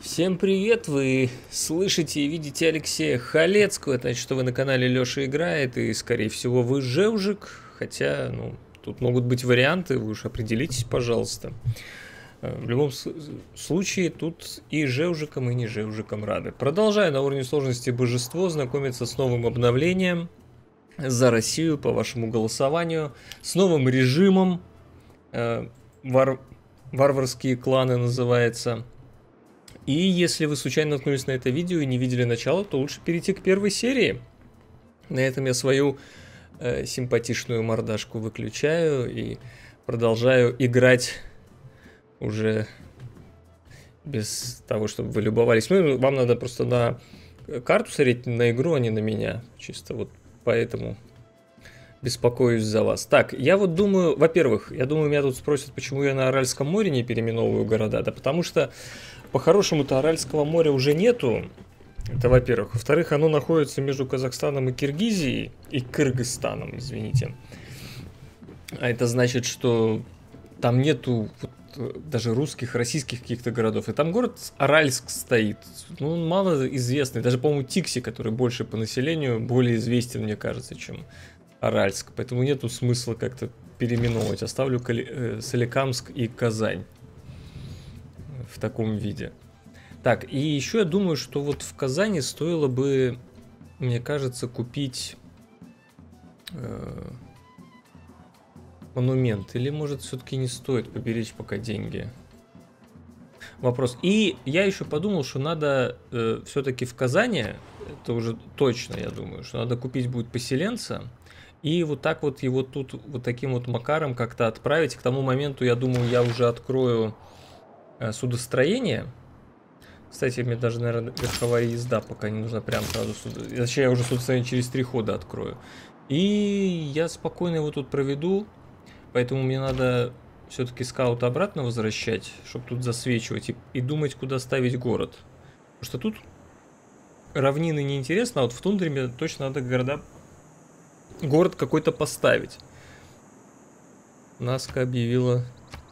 Всем привет! Вы слышите и видите Алексея Халецкого. Это значит, что вы на канале Лёша Играет, и, скорее всего, вы Жевжик. Хотя, тут могут быть варианты, вы уж определитесь, пожалуйста. В любом случае, тут и Жевжикам, и не Жевжикам рады. Продолжаю на уровне сложности Божество знакомиться с новым обновлением за Россию по вашему голосованию, с новым режимом, варварские кланы называется. И если вы случайно наткнулись на это видео и не видели начало, то лучше перейти к первой серии. На этом я свою симпатичную мордашку выключаю и продолжаю играть уже без того, чтобы вы любовались. Вам надо просто на карту смотреть, на игру, а не на меня. Чисто вот поэтому беспокоюсь за вас. Так, я вот думаю, во-первых, я думаю, меня тут спросят, почему я на Аральском море не переименовываю города. Да потому что по-хорошему-то Аральского моря уже нету. Это во-первых. Во-вторых, оно находится между Казахстаном и Киргизией. И Кыргызстаном, извините. А это значит, что там нету даже русских, российских каких-то городов. И там город Аральск стоит. Он мало известный. Даже, по-моему, Тикси, который больше по населению, более известен, мне кажется, чем Аральск. Поэтому нету смысла как-то переименовывать. Оставлю Соликамск и Казань в таком виде. Так, и еще я думаю, что вот в Казани стоило бы, мне кажется, купить монумент. Или, может, все-таки не стоит поберечь пока деньги? Вопрос. И я еще подумал, что надо все-таки в Казани, это уже точно, я думаю, что надо купить будет поселенца, и вот так вот его тут вот таким вот макаром как-то отправить. К тому моменту, я думаю, я уже открою судостроение. Кстати, мне даже, наверное, верховая езда пока не нужна прям сразу сюда. Точнее, я уже судостроение через 3 хода открою. И я спокойно его тут проведу. Поэтому мне надо все-таки скаут обратно возвращать, чтобы тут засвечивать и думать, куда ставить город. Потому что тут равнины неинтересно, а вот в тундре мне точно надо город какой-то поставить. Наска объявила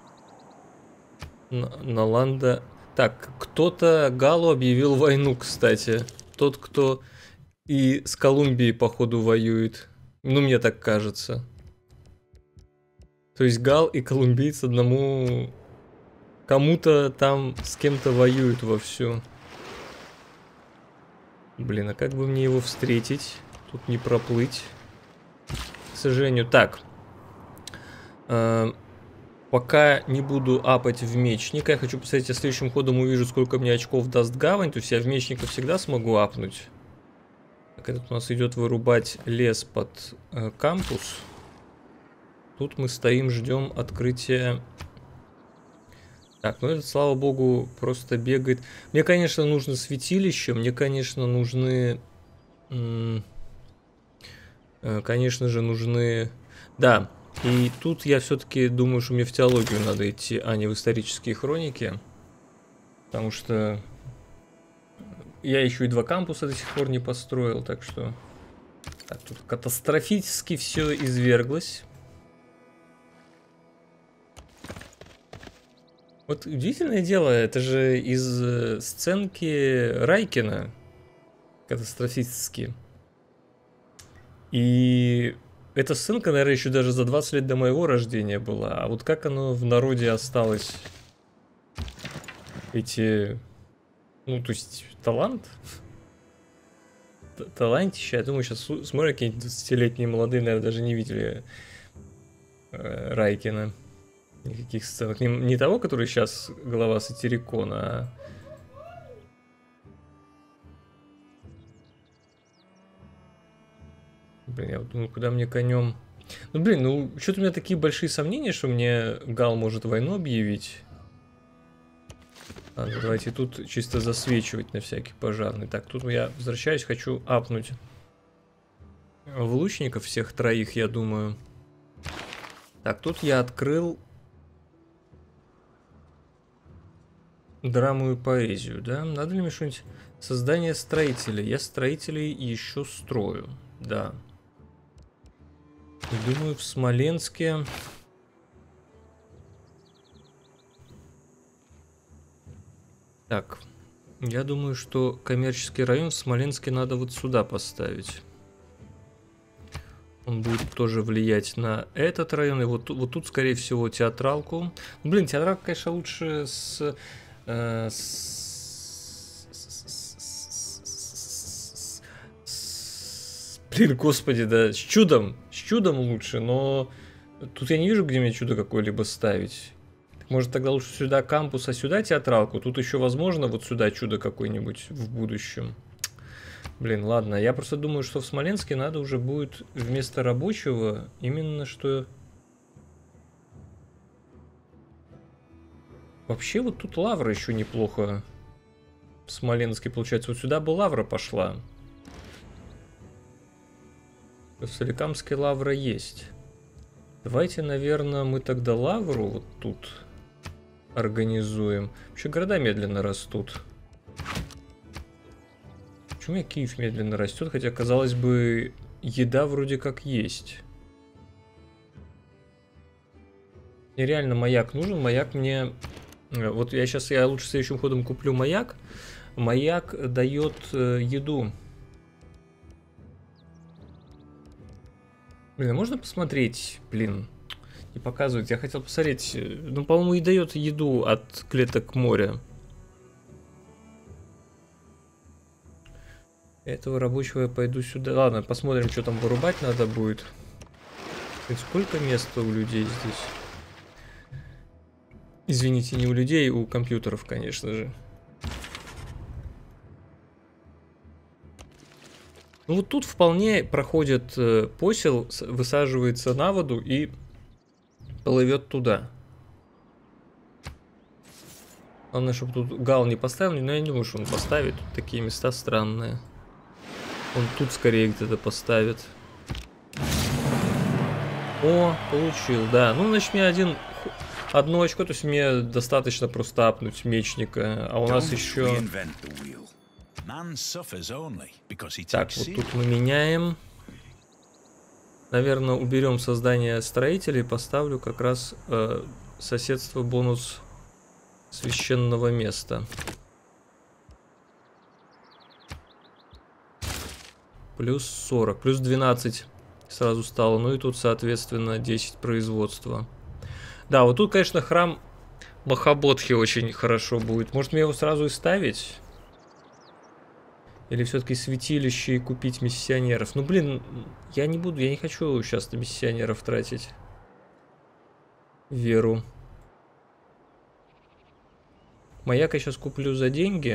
Наланда. Так, кто-то Галу объявил войну, кстати. Тот, кто и с Колумбией, походу, воюет. Ну, мне так кажется. То есть Гал и колумбиец одному... Кому-то там с кем-то воюют вовсю. Блин, а как бы мне его встретить? Тут не проплыть. К сожалению. Так. Пока не буду апать в мечника. Я хочу посмотреть, я следующим ходом увижу, сколько мне очков даст гавань. То есть я в мечника всегда смогу апнуть. Так, этот у нас идет вырубать лес под кампус. Тут мы стоим, ждем открытия. Так, ну этот, слава богу, просто бегает. Мне, конечно, нужно святилище. Мне, конечно, нужны... Конечно же, нужны... Да. И тут я все-таки думаю, что мне в теологию надо идти, а не в исторические хроники. Потому что я еще и 2 кампуса до сих пор не построил, так что... Так, тут катастрофически все изверглось. Вот удивительное дело, это же из сценки Райкина. Катастрофически. И... Эта сценка, наверное, еще даже за 20 лет до моего рождения была. А вот как оно в народе осталось? Эти... Ну, то есть, талант? Талантище. Я думаю, сейчас смотрят какие-нибудь 20-летние молодые, наверное, даже не видели Райкина. Никаких сценок. Не того, который сейчас глава Сатирикона, а... Блин, я вот думаю, куда мне конем... Ну, блин, что-то у меня такие большие сомнения, что мне Гал может войну объявить. Ладно, давайте тут чисто засвечивать на всякий пожарный. Так, тут я возвращаюсь, хочу апнуть в лучников всех 3, я думаю. Так, тут я открыл драму и поэзию, да? Надо ли мне что-нибудь... Создание строителей. Я строителей еще строю, да. Думаю, в Смоленске... Так, Я думаю, что коммерческий район в Смоленске надо вот сюда поставить. Он будет тоже влиять на этот район. И вот тут, скорее всего, театралку. Блин, театралка, конечно, лучше Блин, господи, да, с чудом лучше, но тут я не вижу, где мне чудо какое-либо ставить. Может, тогда лучше сюда кампус, а сюда театралку? Тут еще возможно вот сюда чудо какое-нибудь в будущем. Блин, ладно, я просто думаю, что в Смоленске надо уже будет вместо рабочего именно что... Вообще вот тут лавра еще неплохо в Смоленске получается. Вот сюда бы лавра пошла. В Соликамске лавра есть. Давайте, наверное, мы тогда лавру вот тут организуем. Вообще города медленно растут. Почему я Киев медленно растет? Хотя, казалось бы, еда вроде как есть. Мне реально маяк нужен. Маяк мне... Вот я лучше следующим ходом куплю маяк. Маяк дает еду. Блин, а можно посмотреть? Блин, не показывает. Я хотел посмотреть. Ну, по-моему, и дает еду от клеток моря. Этого рабочего я пойду сюда. Ладно, посмотрим, что там вырубать надо будет. Сколько места у людей здесь? Извините, не у людей, у компьютеров, конечно же. Ну вот тут вполне проходит посел, высаживается на воду и плывет туда. Главное, чтобы тут гал не поставили, но я не думаю, что он поставит. Тут такие места странные. Он тут скорее где-то поставит. О, получил, да. Ну, значит, мне одно очко, то есть мне достаточно просто апнуть мечника. А у нас еще... Так, вот тут мы меняем. Наверное, уберем создание строителей. Поставлю как раз соседство бонус священного места. Плюс 40, плюс 12 сразу стало. Ну и тут, соответственно, 10 производства. Да, вот тут, конечно, храм Махабодхи очень хорошо будет. Может, мне его сразу и ставить? Или все-таки святилище и купить миссионеров? Ну, блин, я не хочу сейчас на миссионеров тратить веру. Маяк я сейчас куплю за деньги.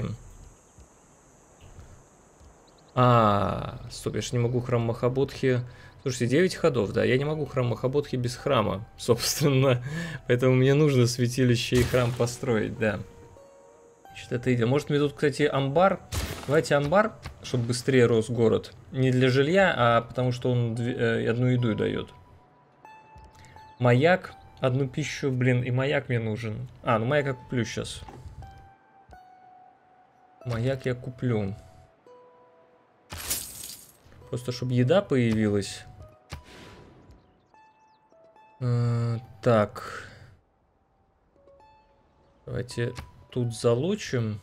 Стоп, я же не могу храм Махабодхи. Слушайте, 9 ходов, да, я не могу храм Махабодхи без храма, собственно. Поэтому мне нужно святилище и храм построить, да. Что-то идет. Может, мне тут, кстати, амбар. Давайте амбар, чтобы быстрее рос город. Не для жилья, а потому что он одну еду дает. Маяк, одну пищу, блин, и маяк мне нужен. Ну маяк я куплю сейчас. Маяк я куплю. Просто, чтобы еда появилась. Так. Давайте тут залочим.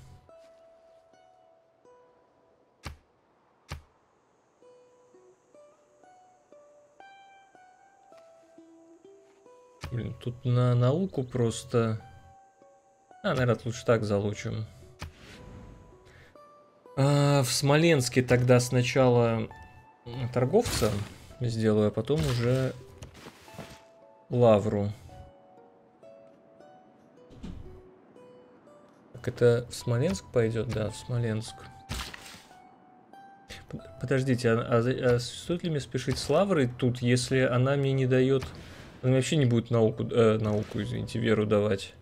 Блин, тут на науку просто... наверное, лучше так залочим. В Смоленске тогда сначала торговца сделаю, а потом уже лавру. Так, это в Смоленск пойдет? Да, в Смоленск. Подождите, стоит ли мне спешить с лаврой тут, если она мне не дает... Она мне вообще не будет науку, извините, веру давать.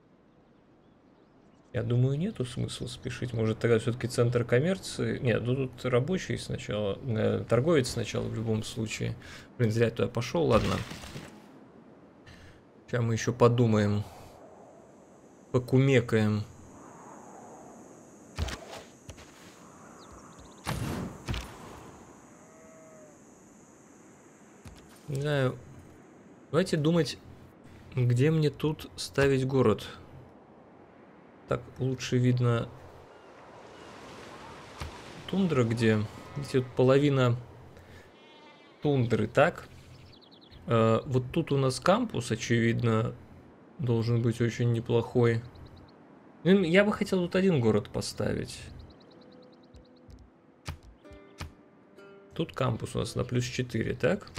Я думаю, нету смысла спешить. Может, тогда все-таки центр коммерции... Нет, ну тут рабочий сначала, торговец сначала в любом случае. Блин, зря я туда пошел, ладно. Сейчас мы еще подумаем. Покумекаем. Не знаю. Давайте думать, где мне тут ставить город. Так лучше видно тундра, где тут половина тундры, так? Вот тут у нас кампус, очевидно, должен быть очень неплохой. Я бы хотел тут один город поставить. Тут кампус у нас на +4, так?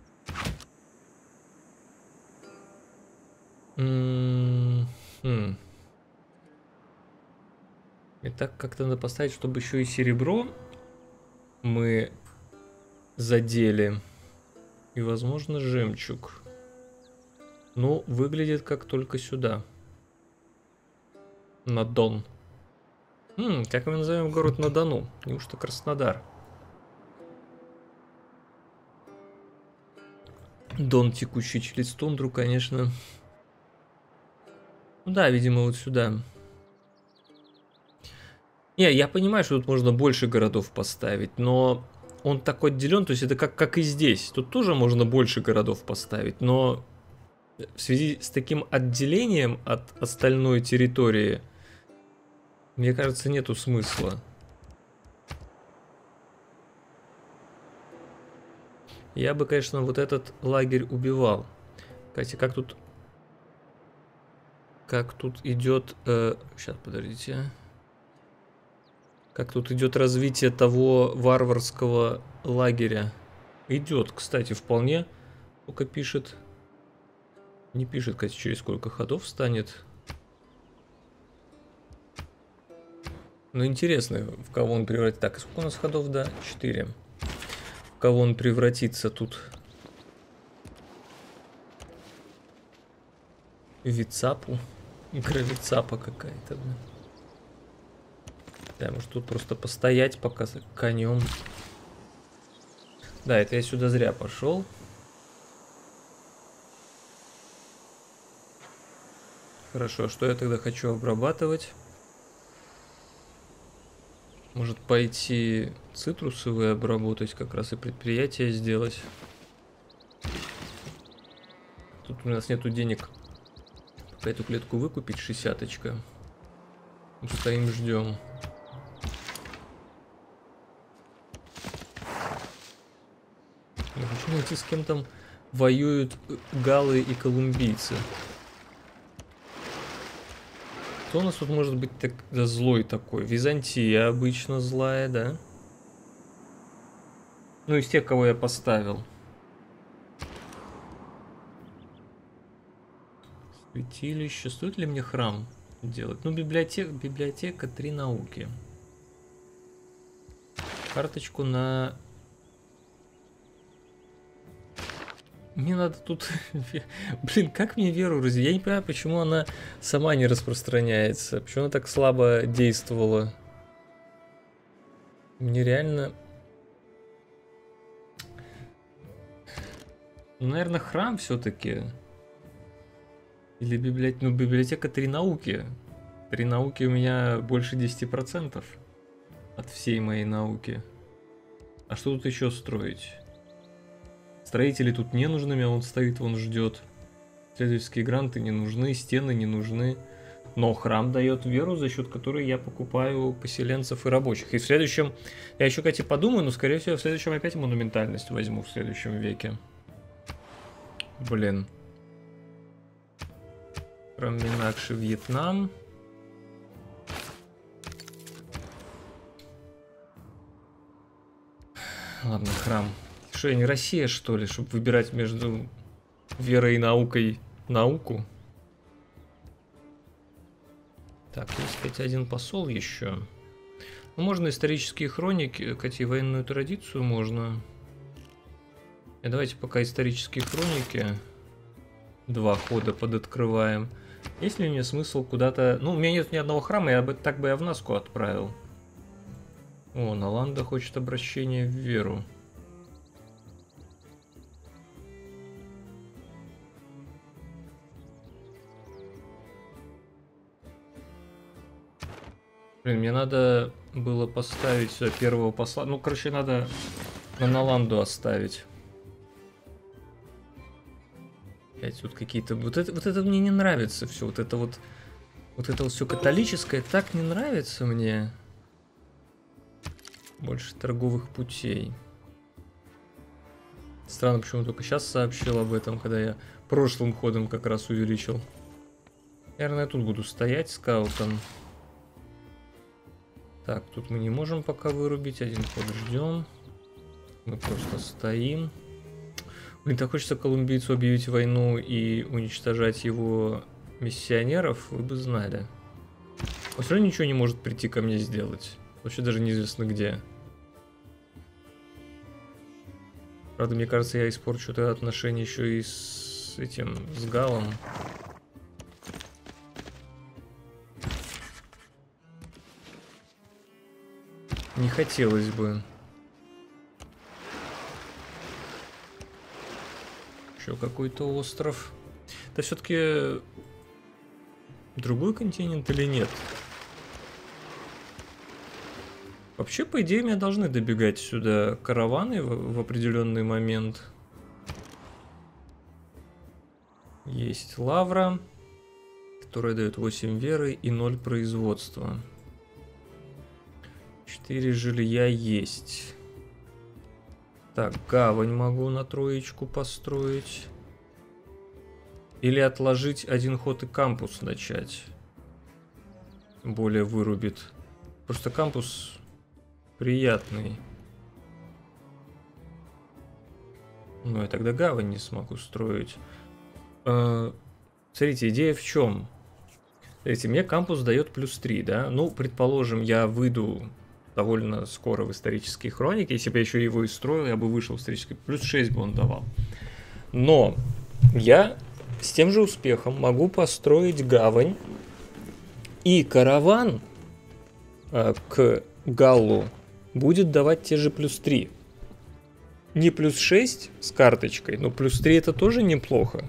И так как-то надо поставить, чтобы еще и серебро мы задели. И, возможно, жемчуг. Ну, выглядит как только сюда. На Дон. Как мы назовем город на Дону? Неужто Краснодар? Дон, текущий через тундру, конечно. Ну да, видимо, вот сюда. Не, я понимаю, что тут можно больше городов поставить, но он так отделен, то есть это как и здесь. Тут тоже можно больше городов поставить, но в связи с таким отделением от остальной территории, мне кажется, нету смысла. Я бы, конечно, вот этот лагерь убивал. Кстати, как тут идет... сейчас, подождите. Как тут идет развитие того варварского лагеря? Идет, кстати, вполне. Только пишет... Не пишет, кстати, через сколько ходов станет. Ну, интересно, в кого он превратится. Так, сколько у нас ходов? Да, 4. В кого он превратится тут? Вицапу. Гравицапа какая-то. Да, может тут просто постоять пока конем. Да, это я сюда зря пошел. Хорошо, что я тогда хочу обрабатывать? Может пойти цитрусовые обработать, как раз и предприятие сделать. Тут у нас нету денег пока эту клетку выкупить, 60-очка. Стоим, ждем. Я хочу найти, с кем там воюют галлы и колумбийцы. Кто у нас тут может быть так, да, злой такой? Византия обычно злая, да? Ну, из тех, кого я поставил. Святилище. Стоит ли мне храм делать? Ну, библиотека 3 науки. Карточку на... Мне надо тут... Блин, как мне веру развить? Я не понимаю, почему она сама не распространяется. Почему она так слабо действовала. Мне реально... Ну, наверное, храм все-таки. Или библиотека... Ну, библиотека 3 науки. 3 науки у меня больше 10% от всей моей науки. А что тут еще строить? Строители тут не нужны, а он стоит, он ждет. Исследовательские гранты не нужны, стены не нужны. Но храм дает веру, за счет которой я покупаю поселенцев и рабочих. И в следующем... Я еще, кстати, подумаю, но, скорее всего, в следующем опять монументальность возьму в следующем веке. Блин. Храм Минакши, Вьетнам. Ладно, храм. Что, я не Россия, что ли, чтобы выбирать между верой и наукой науку? Так, есть, кстати, один посол еще. Ну, можно исторические хроники, кстати, военную традицию можно. И давайте пока исторические хроники 2 хода подоткрываем. Есть ли у меня смысл куда-то... Ну, у меня нет ни одного храма, так бы я в Наску отправил. О, Наланда хочет обращения в веру. Блин, мне надо было поставить сюда первого посла. Ну, короче, надо на Наланду оставить. Опять тут какие-то... Вот это мне не нравится все. Вот это вот все католическое так не нравится мне. Больше торговых путей. Странно, почему только сейчас сообщил об этом, когда я прошлым ходом как раз увеличил. Наверное, я тут буду стоять скаутом. Так, тут мы не можем пока вырубить. Один ход ждем. Мы просто стоим. Блин, так хочется колумбийцу объявить войну и уничтожать его миссионеров, вы бы знали. Он все равно ничего не может прийти ко мне сделать. Вообще даже неизвестно где. Правда, мне кажется, я испорчу это отношение еще и с этим, с Галом. Не хотелось бы. Еще какой-то остров. Это все-таки другой континент или нет? Вообще, по идее, меня должны добегать сюда караваны в определенный момент. Есть лавра, которая дает 8 веры и 0 производства. 4 жилья есть. Так, гавань могу на троечку построить. Или отложить один ход и кампус начать. Более вырубит. Просто кампус приятный. Ну, я тогда гавань не смогу строить. Смотрите, идея в чем? Смотрите, мне кампус дает +3, да? Ну, предположим, я выйду довольно скоро в исторические хроники. Если бы я еще его и строил, я бы вышел в исторический. +6 бы он давал. Но я с тем же успехом могу построить гавань. И караван к Галлу будет давать те же +3. Не +6 с карточкой, но +3 это тоже неплохо.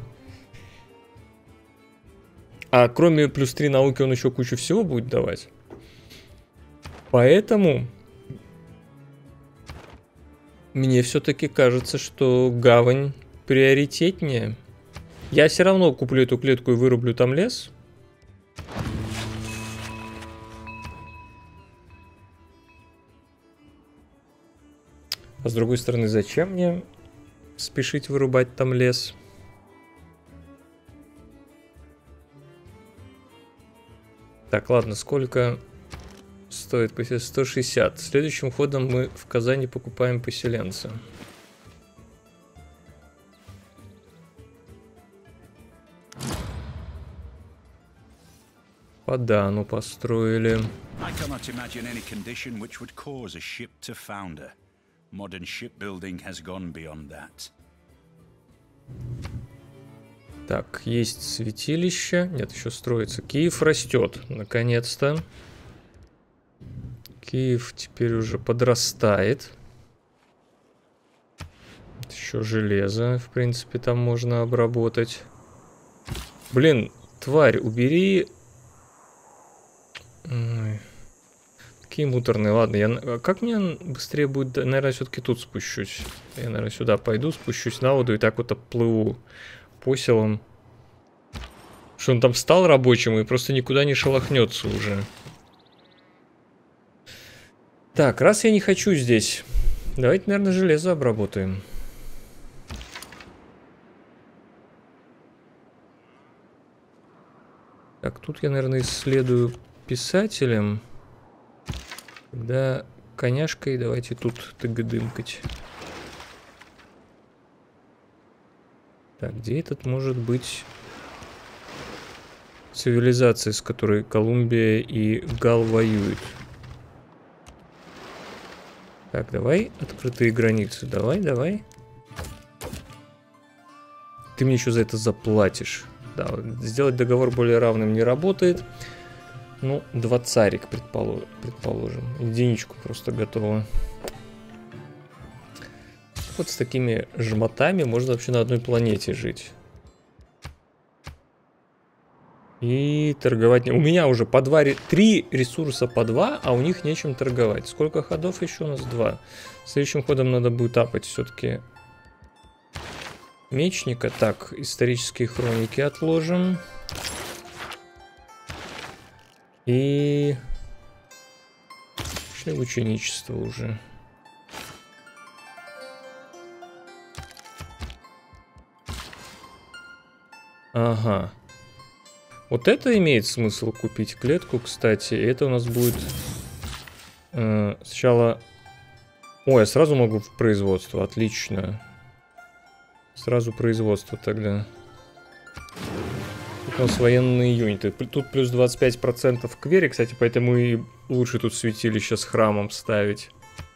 А кроме +3 науки он еще кучу всего будет давать. Поэтому мне все-таки кажется, что гавань приоритетнее. Я все равно куплю эту клетку и вырублю там лес. А с другой стороны, зачем мне спешить вырубать там лес? Так, ладно, сколько стоит поселенцы? 160. Следующим ходом мы в Казани покупаем поселенца. По Дану построили. Modern shipbuilding has gone beyond that. Так, есть святилище. Нет, еще строится. Киев растет, наконец-то. Киев теперь уже подрастает. Еще железо, в принципе, там можно обработать. Блин, тварь, убери. Ой. Какие муторные. Ладно, как мне быстрее будет... Наверное, все-таки тут спущусь. Я, наверное, сюда пойду, спущусь на воду и так вот оплыву по селам. Что он там стал рабочим и просто никуда не шелохнется уже. Так, раз я не хочу здесь, давайте, наверное, железо обработаем. Так, тут я, наверное, исследую писателем. Тогда коняшкой давайте тут тыгдымкать. Так, где этот может быть цивилизация, с которой Колумбия и Гал воюют? Так, давай открытые границы. Давай. Ты мне еще за это заплатишь. Да, сделать договор более равным не работает. Ну, 2 царик, предположим. Единичку просто готово. Вот с такими жмотами можно вообще на одной планете жить. И торговать... У меня уже по 3 ресурса по 2, а у них нечем торговать. Сколько ходов еще у нас? 2. Следующим ходом надо будет апать все-таки мечника. Так, исторические хроники отложим. И Пошли в ученичество уже. Ага. Вот это имеет смысл купить клетку, кстати. Это у нас будет сначала... Ой, я сразу могу в производство. Отлично. Сразу производство тогда. Тут у нас военные юниты. Тут плюс 25% к вере, кстати, поэтому и лучше тут святилище с храмом ставить.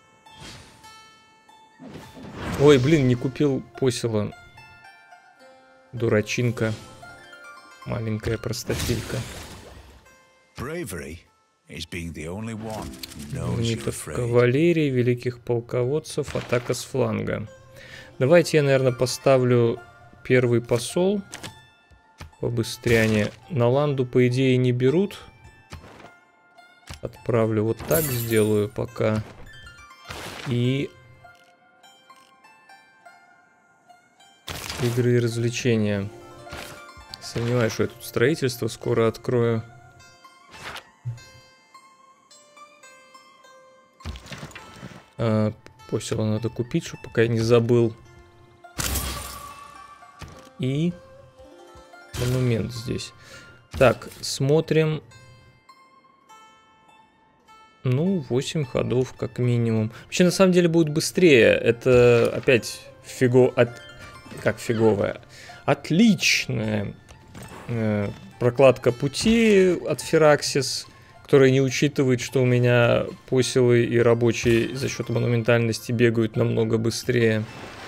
Ой, блин, не купил посела. Дурачинка. Маленькая простофилька. Юнитов кавалерии, великих полководцев, атака с фланга. Давайте я, наверное, поставлю первый посол. Побыстряне. На ланду, по идее, не берут. Отправлю вот так, сделаю пока. И... игры и развлечения. Сомневаюсь, что я тут строительство скоро открою. Посела надо купить, чтобы пока я не забыл. И монумент здесь. Так, смотрим. Ну, 8 ходов как минимум. Вообще, на самом деле, будет быстрее. Это опять как фиговая. Отличная прокладка пути от Фераксис, которая не учитывает, что у меня поселы и рабочие за счет монументальности бегают намного быстрее.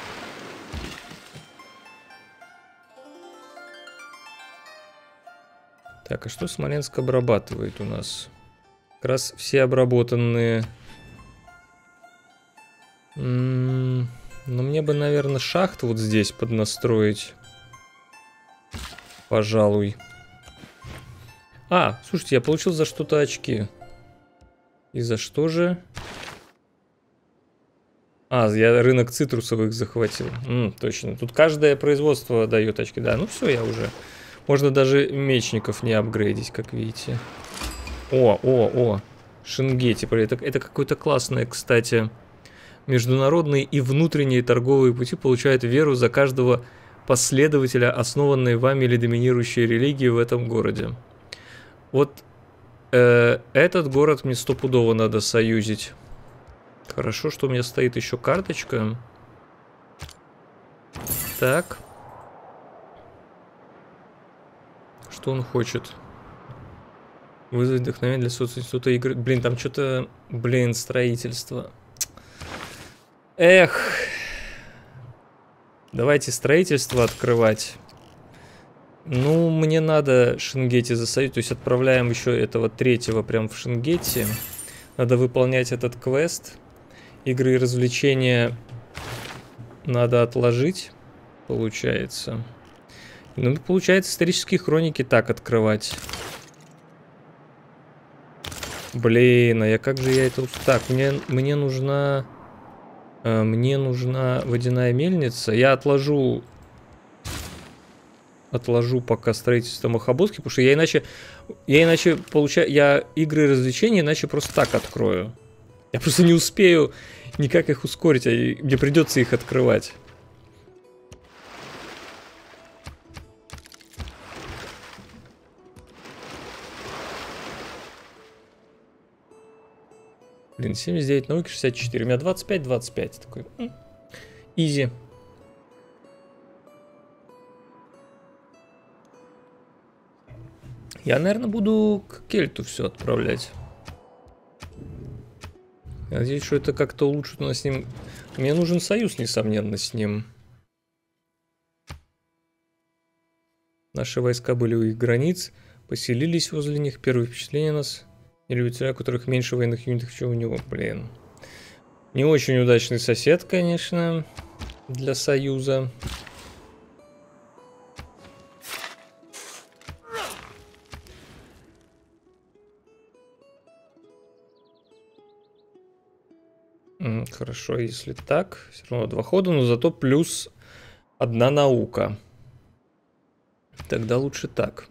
Так, а что Смоленск обрабатывает у нас? Как раз все обработанные. Но мне бы, наверное, шахт вот здесь поднастроить. Пожалуй. Слушайте, я получил за что-то очки. И за что же? Я рынок цитрусовых захватил. Точно. Тут каждое производство дает очки. Да, ну все, я уже... Можно даже мечников не апгрейдить, как видите. Шенгети. Это какое-то классное, кстати. Международные и внутренние торговые пути получают веру за каждого последователя, основанной вами или доминирующей религии в этом городе. Вот этот город мне стопудово надо союзить. Хорошо, что у меня стоит еще карточка. Так. Что он хочет? Вызвать вдохновение для социнститута игры. Блин, там что-то... Блин, строительство. Эх. Давайте строительство открывать. Ну, мне надо Шенгети засоюзить. То есть отправляем еще этого третьего прям в Шенгети. Надо выполнять этот квест. Игры и развлечения надо отложить, получается. Ну, получается, исторические хроники так открывать. Блин, как же я это... Так, мне нужна... Мне нужна водяная мельница. Я отложу пока строительство Махабодки, потому что я иначе получаю... Я игры и развлечения иначе просто так открою. Я просто не успею никак их ускорить, мне придется их открывать. Блин, 79 науки, 64. У меня 25. Такой. Изи. Я, наверное, буду к Кельту все отправлять. Я надеюсь, что это как-то улучшит у нас с ним. Мне нужен союз, несомненно, с ним. Наши войска были у их границ, поселились возле них. Первые впечатления нас... Или у тебя, у которых меньше военных юнитов, чем у него. Блин. Не очень удачный сосед, конечно, для союза. Хорошо, если так. Все равно 2 хода, но зато плюс 1 наука. Тогда лучше так.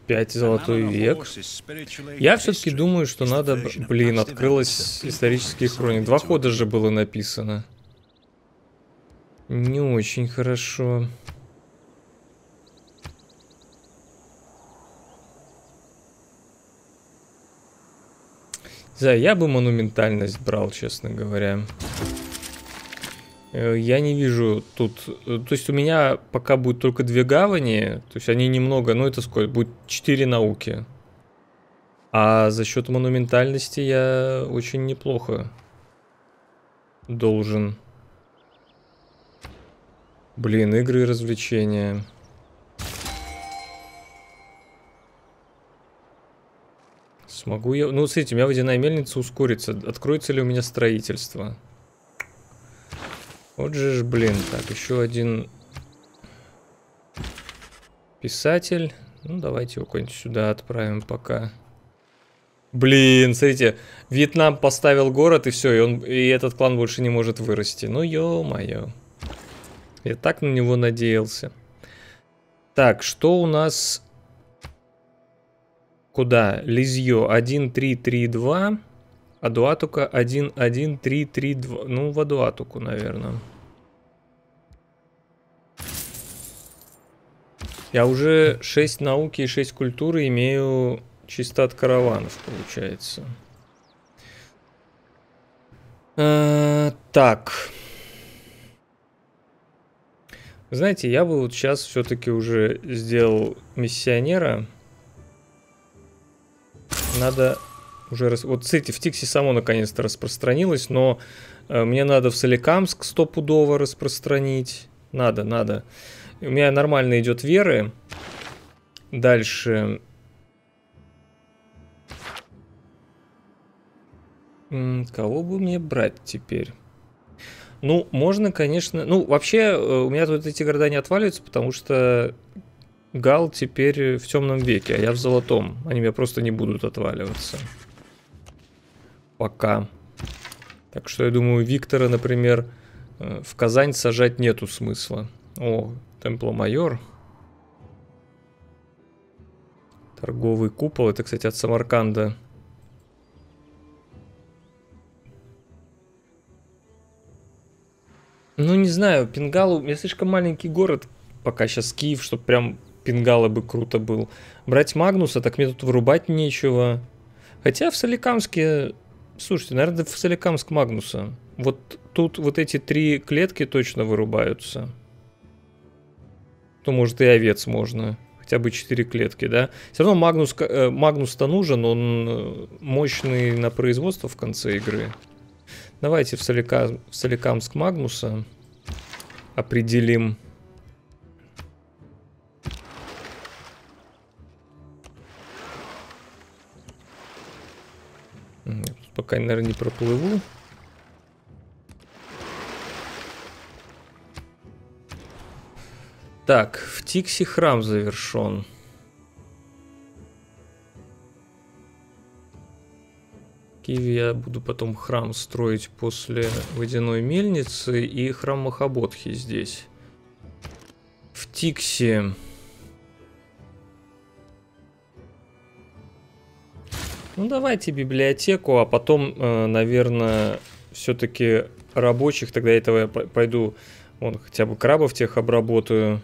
5 золотой век. Я все-таки думаю, что надо... Блин, открылась исторический хроник. 2 хода же было написано. Не очень хорошо. Да, я бы монументальность брал, честно говоря. Я не вижу тут... То есть у меня пока будет только 2 гавани. То есть они немного... Ну это сколько? Будет 4 науки. А за счет монументальности я очень неплохо должен. Блин, игры и развлечения. Смогу я... Ну, смотрите, у меня водяная мельница ускорится. Откроется ли у меня строительство? Вот же ж, блин. Так, еще один писатель. Ну, давайте его куда-нибудь сюда отправим пока. Блин, смотрите, Вьетнам поставил город, и все, и этот клан больше не может вырасти. Ну, ё-моё. Я так на него надеялся. Так, что у нас... Куда? Лизьё 1-3-3-2. Адуатука 1-1-3-3-2. Ну, в Адуатуку, наверное. Я уже 6 науки и 6 культуры имею чисто от караванов, получается. Так. Знаете, я бы вот сейчас все-таки уже сделал миссионера. Надо уже... Вот, смотрите, в Тикси само наконец-то распространилось, но мне надо в Соликамск стопудово распространить. Надо. У меня нормально идет веры. Дальше... Кого бы мне брать теперь? Ну, можно, конечно... Ну, вообще, у меня тут эти города не отваливаются, потому что Гал теперь в темном веке, а я в золотом. Они меня просто не будут отваливаться. Пока. Так что я думаю, Виктора, например, в Казань сажать нету смысла. О, Темпломайор. Торговый купол. Это, кстати, от Самарканда. Ну, не знаю, Пингалу... У меня слишком маленький город, пока сейчас Киев, чтобы прям Пингала бы круто был. Брать Магнуса, так мне тут вырубать нечего. Хотя в Соликамске... Слушайте, наверное, в Соликамск Магнуса. Вот тут вот эти 3 клетки точно вырубаются. То, может, и овец можно. Хотя бы 4 клетки, да? Все равно Магнус-то нужен, он мощный на производство в конце игры. Давайте в Соликамск Магнуса определим. Пока, наверное, не проплыву. Так, в Тикси храм завершен. В Киеве я буду потом храм строить после водяной мельницы и храм Махабодхи здесь. В Тикси... Ну, давайте библиотеку, а потом, наверное, все-таки рабочих. Тогда этого я пойду, вон, хотя бы крабов тех обработаю.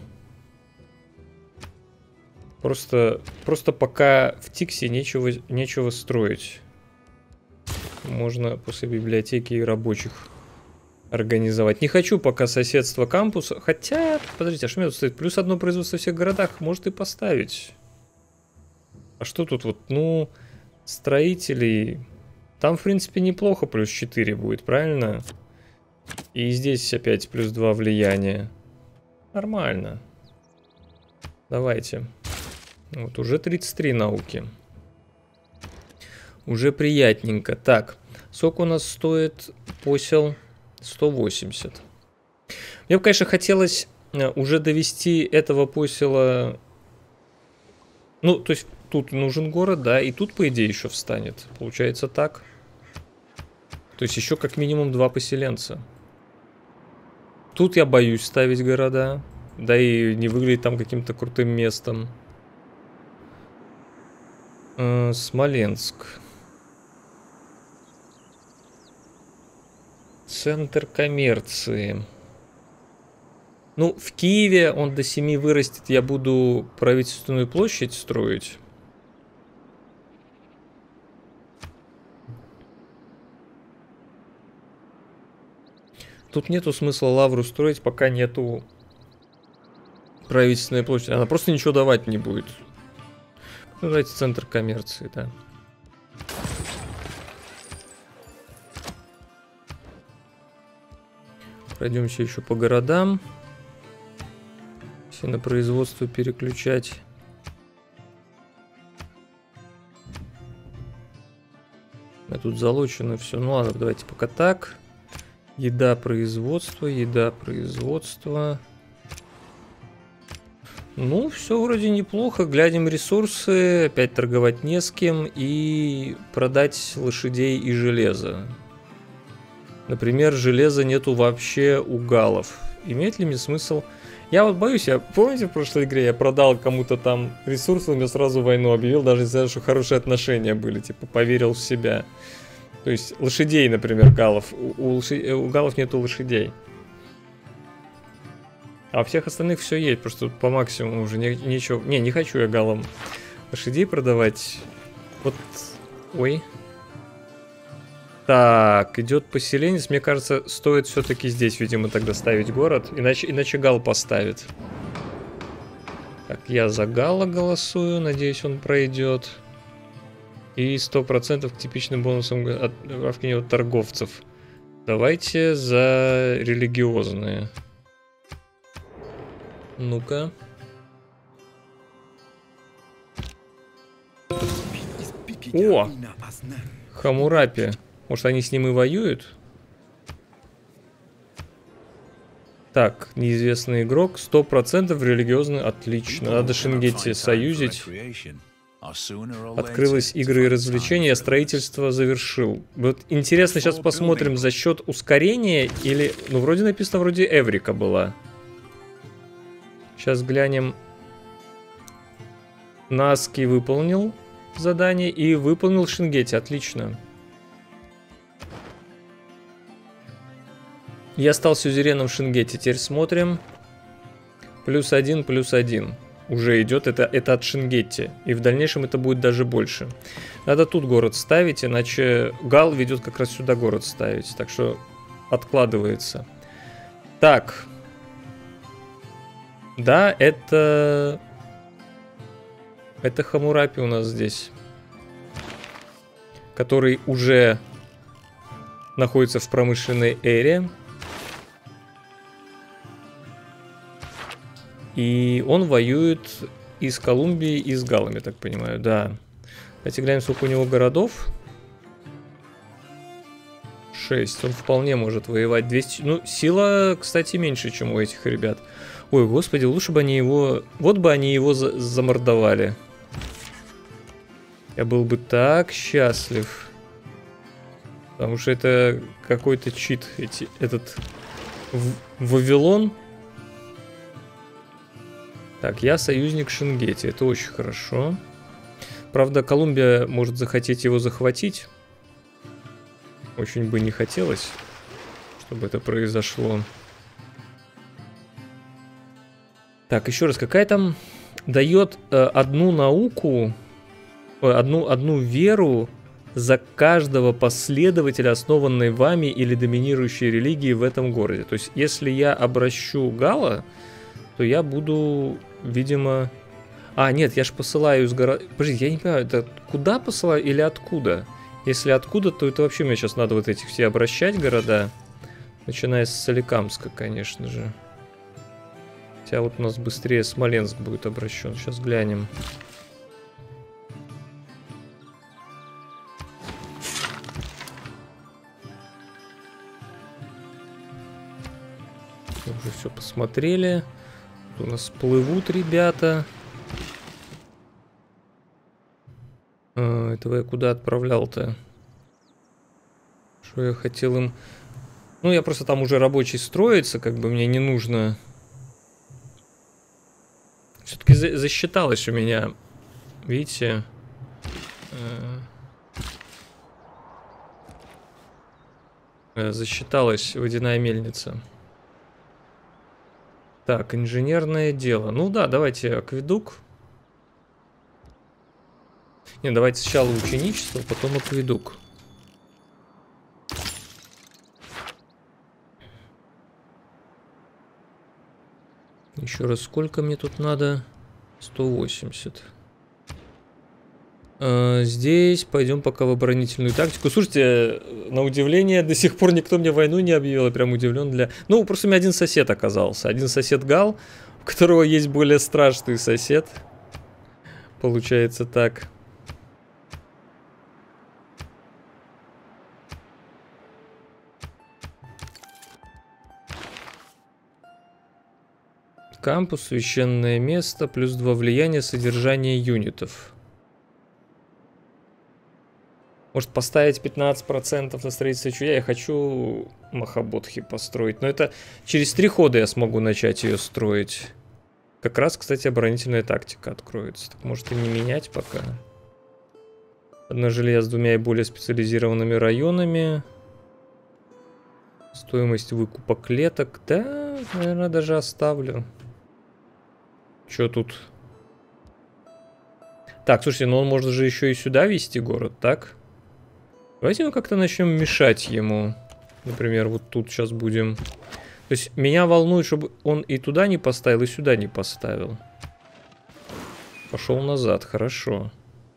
Просто пока в Тиксе нечего строить. Можно после библиотеки и рабочих организовать. Не хочу пока соседство кампуса. Хотя, подождите, а что у меня тут стоит? Плюс 1 производство в всех городах может и поставить. А что тут вот, ну... Строителей. Там, в принципе, неплохо плюс 4 будет, правильно? И здесь опять плюс 2 влияния. Нормально. Давайте. Вот уже 33 науки. Уже приятненько. Так, сколько у нас стоит посел? 180. Мне бы, конечно, хотелось уже довести этого посела... Ну, то есть... Тут нужен город, да, и тут, по идее, еще встанет. Получается так. То есть еще как минимум 2 поселенца. Тут я боюсь ставить города. Да и не выглядит там каким-то крутым местом. Смоленск. Центр коммерции. Ну, в Киеве он до 7 вырастет. Я буду правительственную площадь строить. Тут нету смысла лавру строить, пока нету правительственной площади. Она просто ничего давать не будет. Ну, давайте центр коммерции, да. Пройдемся еще по городам. Все на производство переключать. А тут залочено все. Ну ладно, давайте пока так. Еда, производство, еда, производство. Ну, все вроде неплохо. Глядим ресурсы. Опять торговать не с кем. И продать лошадей и железо. Например, железа нету вообще у галлов. Имеет ли мне смысл? Я вот боюсь, помните в прошлой игре я продал кому-то там ресурсы, он мне сразу войну объявил, даже из-за что хорошие отношения были, типа поверил в себя. То есть лошадей, например, галлов. У галлов нету лошадей. А у всех остальных все есть, просто по максимуму уже ничего. Не хочу я галлам лошадей продавать. Вот, ой. Так, идет поселенец. Мне кажется, стоит все-таки здесь, видимо, тогда ставить город. Иначе гал поставит. Так, я за гала голосую. Надеюсь, он пройдет. И 100% к типичным бонусам отправки от торговцев. Давайте за религиозные. Ну-ка. О! Хамурапи. Может, они с ним и воюют? Так, неизвестный игрок. 100% религиозный. Отлично. Надо Шенгетти союзить. Открылась игры и развлечения, строительство завершил. Вот интересно, сейчас посмотрим за счет ускорения или... Ну, вроде написано, вроде Эврика была. Сейчас глянем. Наски выполнил задание и выполнил Шенгетти. Отлично. Я стал сюзереном в Шенгетти. Теперь смотрим. +1, +1. Уже идет, это от Шенгетти. И в дальнейшем это будет даже больше. Надо тут город ставить, иначе гал ведет как раз сюда город ставить. Так что откладывается. Так. Да, это Хамурапи у нас здесь. Который уже находится в промышленной эре. И он воюет и с Колумбией, и с галлами, я так понимаю, да. Давайте глянем, сколько у него городов. 6. Он вполне может воевать. 200. Ну, сила, кстати, меньше, чем у этих ребят. Ой, господи, лучше бы они его... Вот бы они его замордовали. Я был бы так счастлив. Потому что это какой-то чит. Этот Вавилон... Так, я союзник Шенгетти, это очень хорошо. Правда, Колумбия может захотеть его захватить. Очень бы не хотелось, чтобы это произошло. Так, еще раз, какая там дает одну науку, одну веру за каждого последователя, основанной вами или доминирующей религии в этом городе. То есть, если я обращу гала, то я буду, видимо... А, нет, я же посылаю из города... Подожди, я не понимаю, это куда посылаю или откуда? Если откуда, то это вообще мне сейчас надо вот этих все обращать города. Начиная с Соликамска, конечно же. Хотя вот у нас быстрее Смоленск будет обращен. Сейчас глянем. Уже все посмотрели. У нас плывут ребята. Этого я куда отправлял-то? Что я хотел им... Ну, я просто там уже рабочий строится, как бы мне не нужно... Все-таки засчиталось у меня. Видите? Засчиталась водяная мельница. Так, инженерное дело. Ну да, давайте акведук. Не, давайте сначала ученичество, потом акведук. Еще раз, сколько мне тут надо? 180. Здесь пойдем пока в оборонительную тактику. Слушайте, на удивление, до сих пор никто мне войну не объявил. Я прям удивлен для... Ну, просто у меня один сосед оказался. Один сосед Гал, у которого есть более страшный сосед. Получается так. Кампус, священное место, плюс 2 влияния, содержание юнитов. Может поставить 15% на строительство чудя? Я хочу Махабодхи построить. Но это через 3 хода я смогу начать ее строить. Как раз, кстати, оборонительная тактика откроется. Так может и не менять пока. Одно жилье с 2 и более специализированными районами. Стоимость выкупа клеток. Да, наверное, даже оставлю. Что тут? Так, слушайте, ну он может же еще и сюда вести город, так? Давайте мы как-то начнем мешать ему. Например, вот тут сейчас будем. То есть меня волнует, чтобы он и туда не поставил, и сюда не поставил. Пошел назад, хорошо.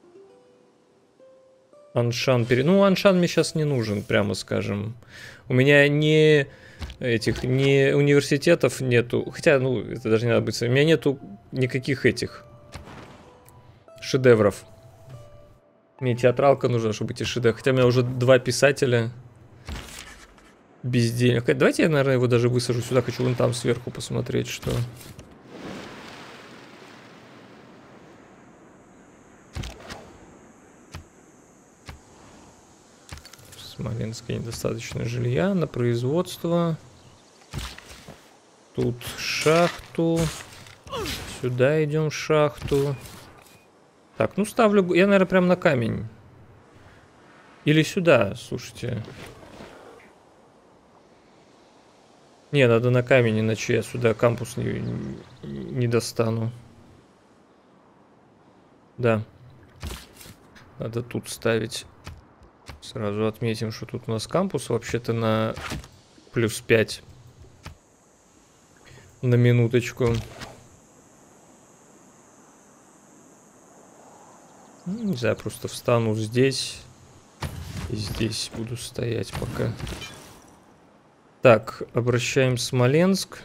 Аншан Ну, Аншан мне сейчас не нужен, прямо скажем. У меня не университетов нету. Хотя, ну, это даже не надо быть. У меня нету никаких этих шедевров. Мне театралка нужна, чтобы эти шедевры. Хотя у меня уже 2 писателя без денег. Давайте я, наверное, его даже высажу сюда. Хочу вон там сверху посмотреть, что... В Смоленске недостаточно жилья на производство. Тут шахту. Сюда идем в шахту. Так, ну ставлю... Я, наверное, прям на камень. Или сюда, слушайте. Не, надо на камень, иначе я сюда кампус не достану. Да. Надо тут ставить. Сразу отметим, что тут у нас кампус вообще-то на +5. На минуточку. Не знаю, просто встану здесь. И здесь буду стоять пока. Так, обращаем Смоленск.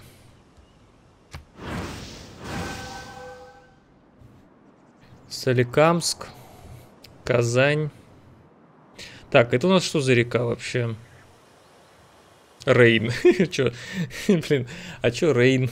Соликамск. Казань. Так, это у нас что за река вообще? Рейн. Чё? Блин, а чё Рейн?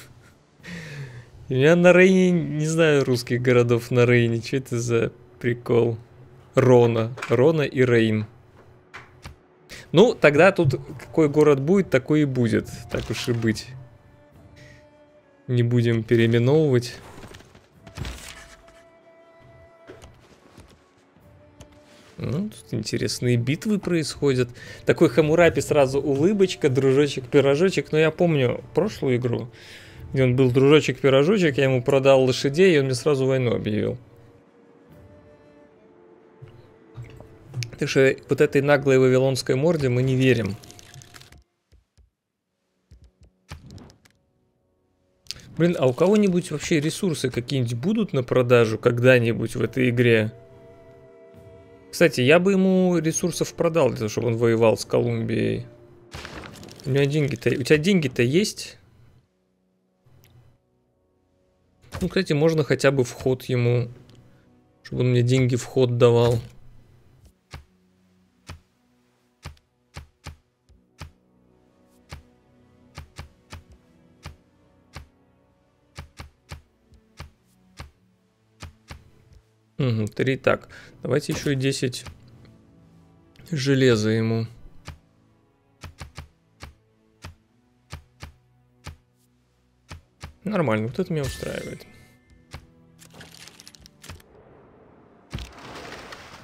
У меня на Рейне, не знаю, русских городов на Рейне. Что это за прикол? Рона. Рона и Рейн. Ну, тогда тут какой город будет, такой и будет. Так уж и быть. Не будем переименовывать. Ну, тут интересные битвы происходят. Такой Хамурапи сразу улыбочка, дружочек-пирожочек. Но я помню прошлую игру, где он был дружочек-пирожочек, я ему продал лошадей, и он мне сразу войну объявил. Так что вот этой наглой вавилонской морде мы не верим. Блин, а у кого-нибудь вообще ресурсы какие-нибудь будут на продажу когда-нибудь в этой игре? Кстати, я бы ему ресурсов продал, для того, чтобы он воевал с Колумбией. У меня деньги-то... У тебя деньги-то есть? Ну, кстати, можно хотя бы вход ему... Чтобы он мне деньги в ход давал. Угу, 3 так. Давайте еще и 10 железа ему. Нормально, вот это меня устраивает.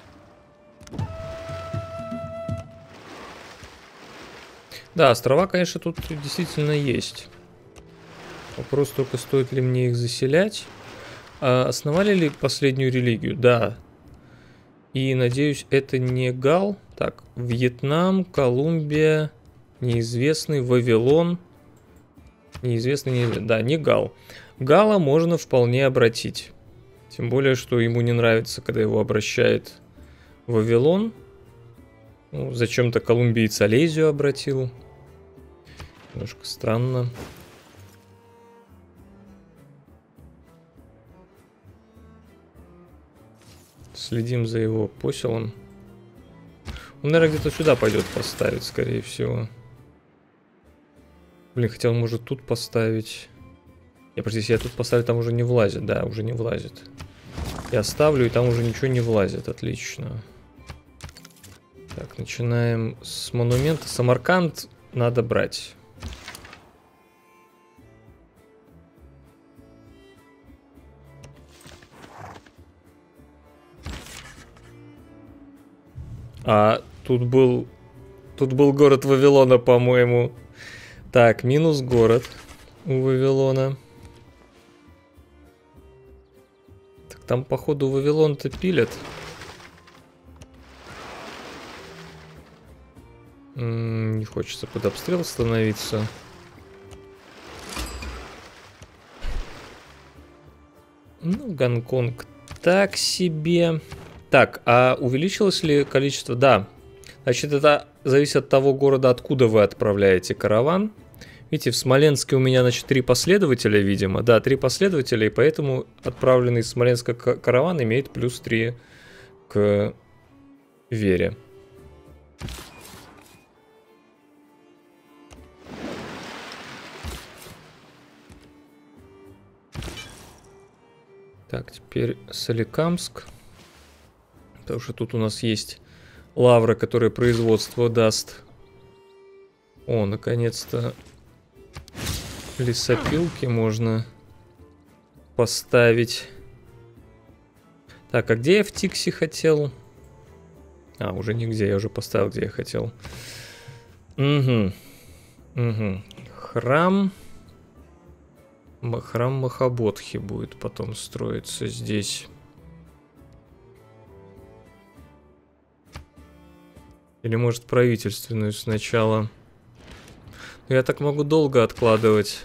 Да, острова, конечно, тут действительно есть. Вопрос только, стоит ли мне их заселять. А основали ли последнюю религию? Да. И, надеюсь, это не Гал. Так, Вьетнам, Колумбия, неизвестный, Вавилон. Неизвестный, да, не Гал. Гала можно вполне обратить. Тем более, что ему не нравится, когда его обращает Вавилон. Ну, зачем-то колумбиец Олезию обратил. Немножко странно. Следим за его поселом. Он, наверное, где-то сюда пойдет поставить, скорее всего. Блин, хотя он может тут поставить. Если я тут поставлю, там уже не влазит. Да, уже не влазит. Я ставлю, и там уже ничего не влазит. Отлично. Так, начинаем с монумента. Самарканд надо брать. А тут был город Вавилона, по-моему. Так, минус город у Вавилона. Так там, походу, Вавилон-то пилят. Не хочется под обстрел становиться. Ну, Гонконг так себе. Так, а увеличилось ли количество? Да. Значит, это зависит от того города, откуда вы отправляете караван. Видите, в Смоленске у меня, значит, 3 последователя, видимо. Да, 3 последователя, и поэтому отправленный из Смоленска караван имеет плюс 3 к вере. Так, теперь Соликамск. Потому что тут у нас есть лавра, которая производство даст. О, наконец-то лесопилки можно поставить. Так, а где я в Тиксе хотел? А, уже нигде, я уже поставил, где я хотел. Угу. Угу. Храм Махабодхи будет потом строиться здесь. Или, может, правительственную сначала. Но я так могу долго откладывать.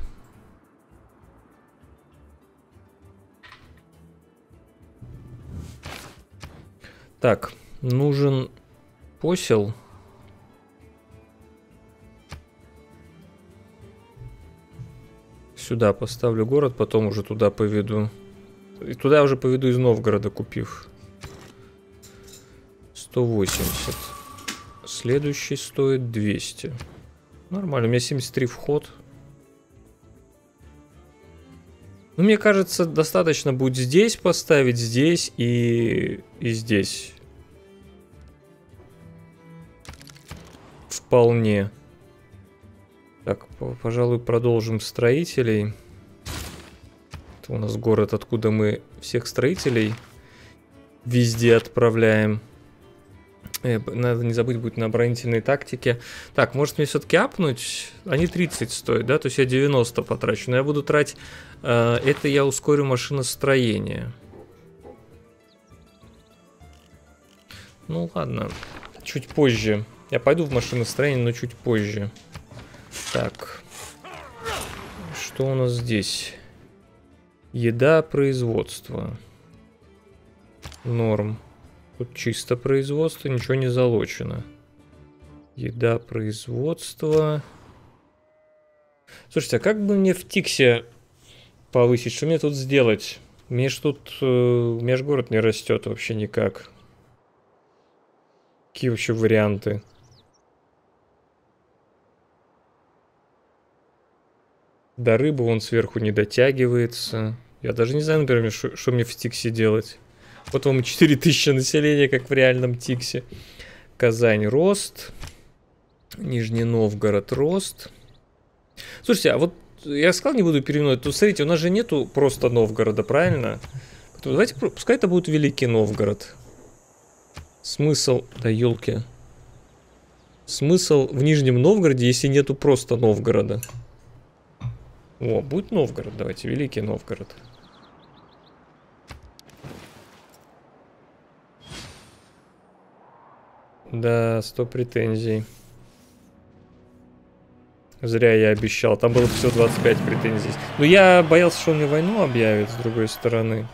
Так, нужен посел. Сюда поставлю город, потом уже туда поведу. И туда уже поведу из Новгорода, купив. 180. Следующий стоит 200. Нормально, у меня 73 вход. Ну, мне кажется, достаточно будет здесь поставить, здесь и здесь. Вполне. Так, пожалуй, продолжим строителей. Это у нас город, откуда мы всех строителей везде отправляем. Надо не забыть будет на оборонительной тактике. Так, может мне все-таки апнуть? Они 30 стоят, да? То есть я 90 потрачу. Но я буду тратить... это я ускорю машиностроение. Ну ладно. Чуть позже. Я пойду в машиностроение, но чуть позже. Так. Что у нас здесь? Еда, производство. Норм. Тут чисто производство, ничего не залочено. Еда, производство. Слушайте, а как бы мне в Тиксе повысить? Что мне тут сделать? Мне ж тут... у меня ж город не растет вообще никак. Какие вообще варианты? До рыбы он сверху не дотягивается. Я даже не знаю, например, что мне в Тиксе делать. Вот вам 4000 населения, как в реальном Тиксе. Казань рост. Нижний Новгород рост. Слушайте, а вот я сказал, не буду переименовать. Тут, смотрите, у нас же нету просто Новгорода, правильно? Поэтому давайте, пускай это будет Великий Новгород. Смысл... Да елки. Смысл в Нижнем Новгороде, если нету просто Новгорода? О, будет Новгород, давайте, Великий Новгород. Да, 100 претензий. Зря я обещал, там было всего 25 претензий. Но я боялся, что он мне войну объявит, с другой стороны.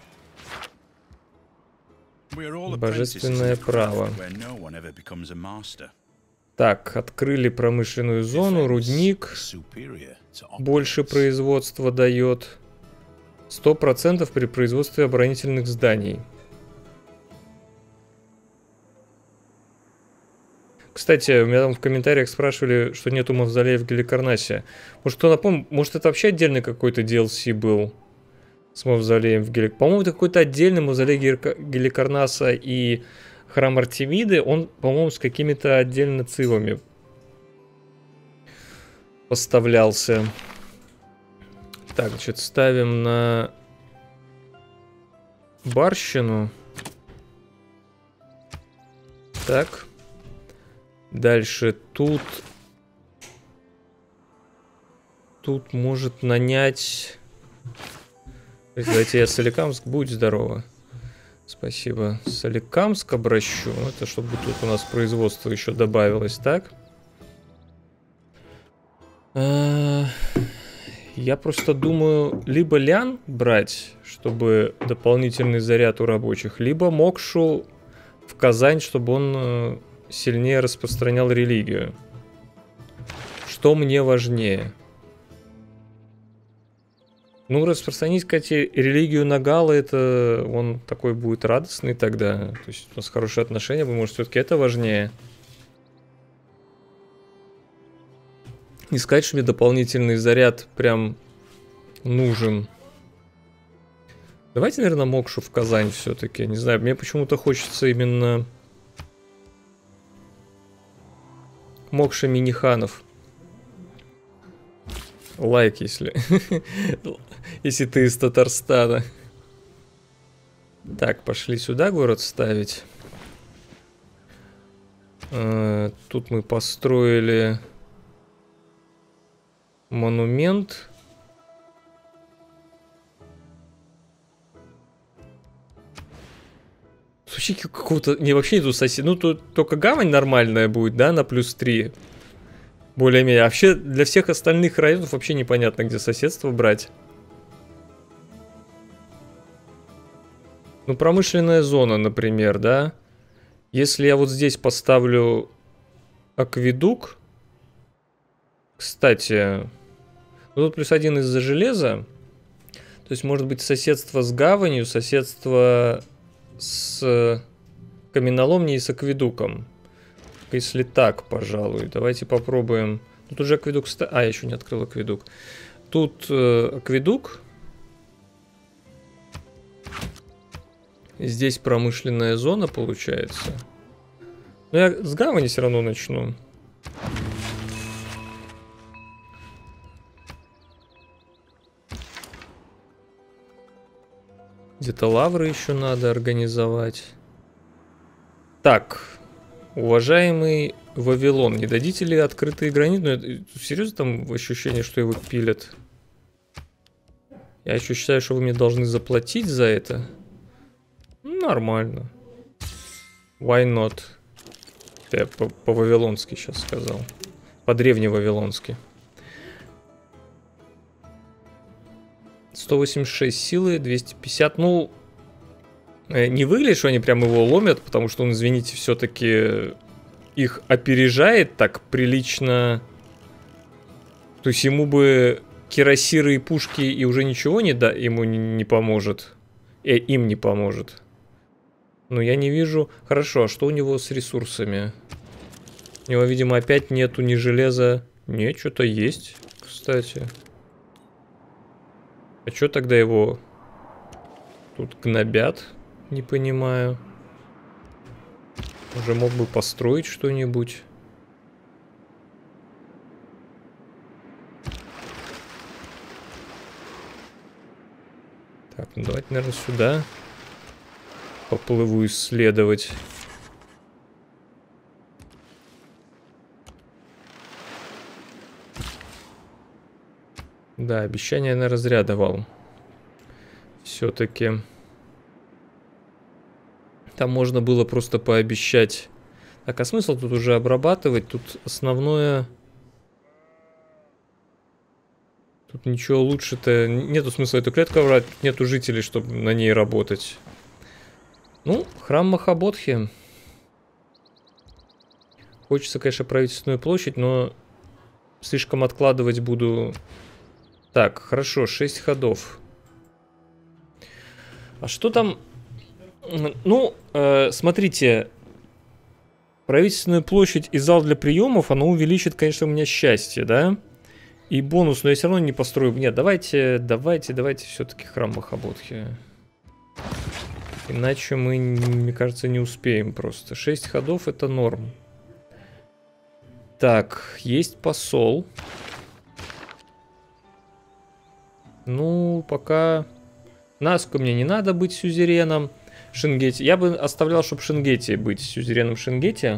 Божественное право. Так, открыли промышленную зону, рудник. Больше производства дает. 100% при производстве оборонительных зданий. Кстати, у меня там в комментариях спрашивали, что нету мавзолея в Геликарнасе. Может, кто напомнит, может, это вообще отдельный какой-то DLC был с мавзолеем в Геликарнасе? По-моему, это какой-то отдельный мавзолей Геликарнаса и храм Артемиды. Он, по-моему, с какими-то отдельно цивами поставлялся. Так, значит, ставим на барщину. Так. Дальше тут может нанять. Давайте я Соликамск, будь здорово. Спасибо. Соликамск обращу. Это чтобы тут у нас производство еще добавилось, так? Я просто думаю, либо Лян брать, чтобы дополнительный заряд у рабочих, либо Мокшу в Казань, чтобы он сильнее распространял религию. Что мне важнее? Ну, распространить, кстати, религию Нагала, это он такой будет радостный тогда. То есть у нас хорошие отношения, может, все-таки это важнее. Не сказать, что мне дополнительный заряд прям нужен. Давайте, наверное, Мокшу в Казань все-таки. Не знаю, мне почему-то хочется именно Мокша Миниханов. Лайк, если если ты из Татарстана. Так, пошли сюда город ставить. Тут мы построили монумент. Вообще какого-то... Не, вообще нету сосед... Ну, тут только гавань нормальная будет, да, на +3. Более-менее. А вообще для всех остальных районов вообще непонятно, где соседство брать. Ну, промышленная зона, например, да. Если я вот здесь поставлю акведук. Кстати, ну, тут +1 из-за железа. То есть, может быть, соседство с гаванью, соседство с каменоломней и с акведуком. Если так, пожалуй. Давайте попробуем. Тут уже акведук... А, я еще не открыл акведук. Тут акведук. Здесь промышленная зона получается. Но я с гавани все равно начну. Где-то лавры еще надо организовать. Так, уважаемый Вавилон, не дадите ли открытые границы? Ну, серьезно там ощущение, что его пилят? Я еще считаю, что вы мне должны заплатить за это. Нормально. Why not? Я по-вавилонски сейчас сказал. По-древневавилонски. 186 силы, 250. Ну, не выглядит, что они прям его ломят, потому что он, извините, все-таки их опережает так прилично. То есть ему бы кирасиры и пушки, и уже ничего ему не поможет. Им не поможет. Но я не вижу... Хорошо, а что у него с ресурсами? У него, видимо, опять нету ни железа... Нет, что-то есть, кстати. А что тогда его тут гнобят? Не понимаю. Уже мог бы построить что-нибудь. Так, ну давайте, наверное, сюда поплыву исследовать. Да, обещание на разряд давал. Все-таки. Там можно было просто пообещать. Так, а смысл тут уже обрабатывать? Тут основное... Тут ничего лучше-то... Нету смысла эту клетку брать. Нету жителей, чтобы на ней работать. Ну, храм Махабодхи. Хочется, конечно, правительственную площадь, но слишком откладывать буду. Так, хорошо, 6 ходов. А что там? Ну, смотрите. Правительственную площадь и зал для приемов, оно увеличит, конечно, у меня счастье, да? И бонус, но я все равно не построю. Нет, давайте все-таки храм Махабодхи. Иначе мы, мне кажется, не успеем просто. 6 ходов это норм. Так, есть посол. Ну, пока... Наску мне не надо быть сюзереном. Шенгети. Я бы оставлял, чтобы Шенгети быть сюзереном Шенгети.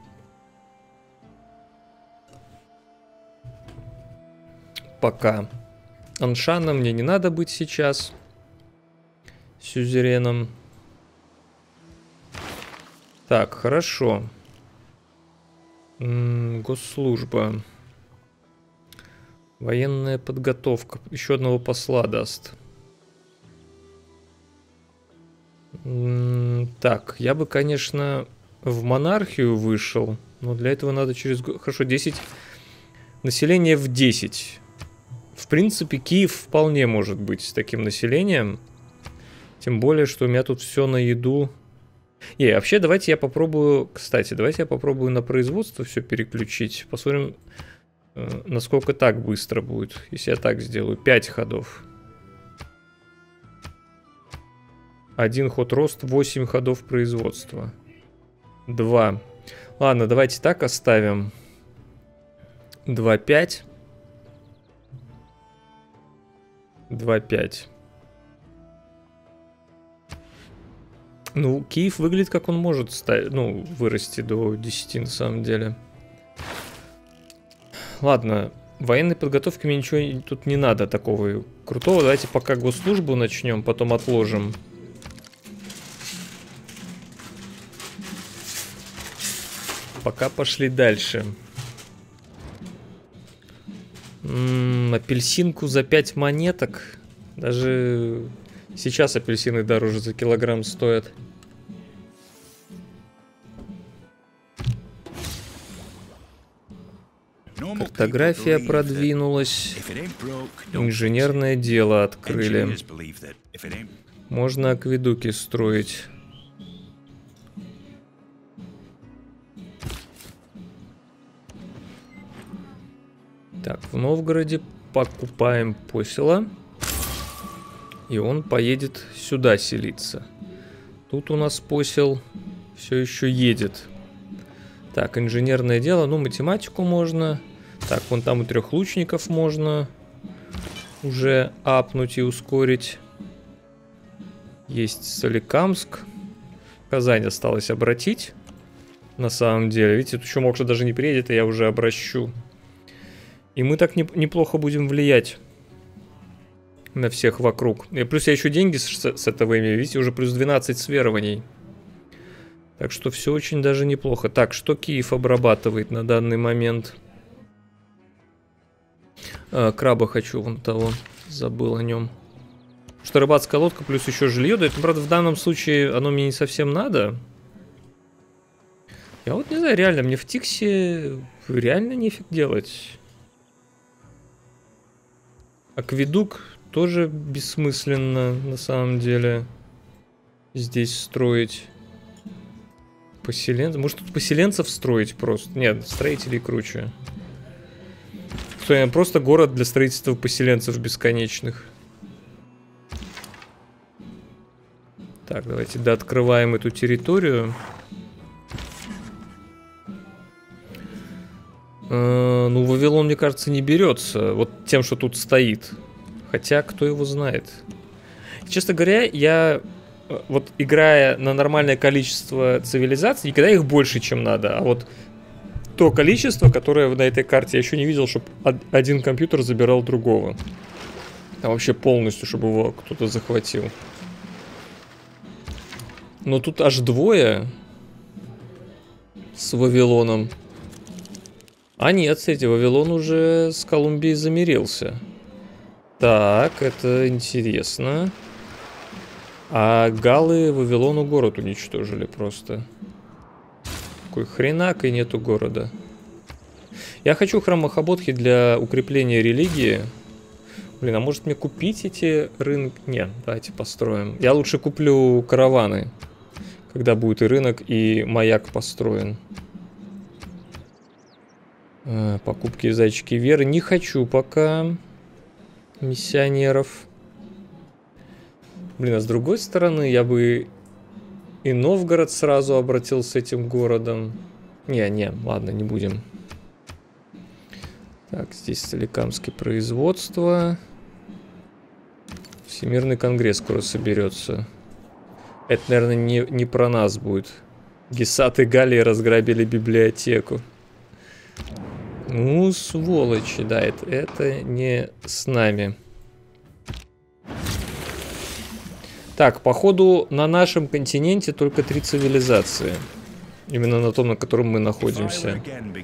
Пока. Аншана мне не надо быть сейчас сюзереном. Так, хорошо. Госслужба. Военная подготовка. Еще одного посла даст. Так, я бы, конечно, в монархию вышел. Но для этого надо через... Хорошо, 10. Население в 10. В принципе, Киев вполне может быть с таким населением. Тем более, что у меня тут все на еду. И вообще, давайте я попробую... Кстати, давайте я попробую на производство все переключить. Посмотрим, насколько так быстро будет, если я так сделаю. 5 ходов. 1 ход рост, 8 ходов производства. 2. Ладно, давайте так оставим. 2, 5. 2, 5. Ну, Киев выглядит, как он может вырасти до 10 на самом деле. Ладно, военной подготовки мне ничего тут не надо такого крутого. Давайте пока госслужбу начнем, потом отложим. Пока пошли дальше. Апельсинку за 5 монеток. Даже сейчас апельсины дороже за килограмм стоят. Картография продвинулась. Инженерное дело открыли. Можно акведуки строить. Так, в Новгороде покупаем посела. И он поедет сюда селиться. Тут у нас посел все еще едет. Так, инженерное дело. Ну, математику можно. Так, вон там у 3 лучников можно уже апнуть и ускорить. Есть Соликамск. Казань осталось обратить. На самом деле. Видите, тут еще Мокша даже не приедет, и я уже обращу. И мы так неплохо будем влиять на всех вокруг. И плюс я еще деньги с этого имею. Видите, уже плюс 12 сверований. Так что все очень даже неплохо. Так, что Киев обрабатывает на данный момент? Краба хочу, вон того. Забыл о нем. Что рыбацкая лодка плюс еще жилье. Да это, правда, в данном случае оно мне не совсем надо. Я вот не знаю, реально, мне в Тиксе реально нефиг делать. Акведук тоже бессмысленно, на самом деле, здесь строить. Поселенцев. Может, тут поселенцев строить просто? Нет, строителей круче. Просто город для строительства поселенцев бесконечных. Так, давайте дооткрываем эту территорию. Ну, Вавилон, мне кажется, не берется. Вот тем, что тут стоит. Хотя, кто его знает. Честно говоря, я... Вот играя на нормальное количество цивилизаций, никогда их больше, чем надо. А вот то количество, которое на этой карте. Я еще не видел, чтобы один компьютер забирал другого. Там вообще полностью, чтобы его кто-то захватил. Но тут аж двое с Вавилоном. А нет, кстати, Вавилон уже с Колумбией замирился. Так, это интересно. А галлы Вавилону город уничтожили просто. Какой хренак, и нету города. Я хочу храм Махабодхи для укрепления религии. Блин, а может мне купить эти рынки? Нет, давайте построим. Я лучше куплю караваны, когда будет и рынок, и маяк построен. Покупки зайчики веры. Не хочу пока миссионеров. Блин, а с другой стороны, я бы и Новгород сразу обратил с этим городом. Не, ладно, не будем. Так, здесь Соликамское производство. Всемирный конгресс скоро соберется. Это, наверное, не про нас будет. Гесат и Галлии разграбили библиотеку. Ну, сволочи, да, это не с нами. Так, походу, на нашем континенте только 3 цивилизации. Именно на том, на котором мы находимся.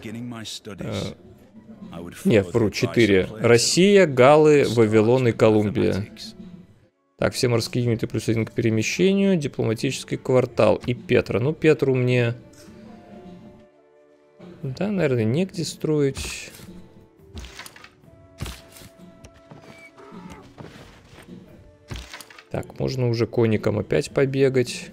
Нет, вру, 4. Россия, Галлы, Вавилон и Колумбия. Так, все морские юниты плюс 1 к перемещению. Дипломатический квартал и Петра. Ну, Петру мне... Да, наверное, негде строить. Так, можно уже конником опять побегать.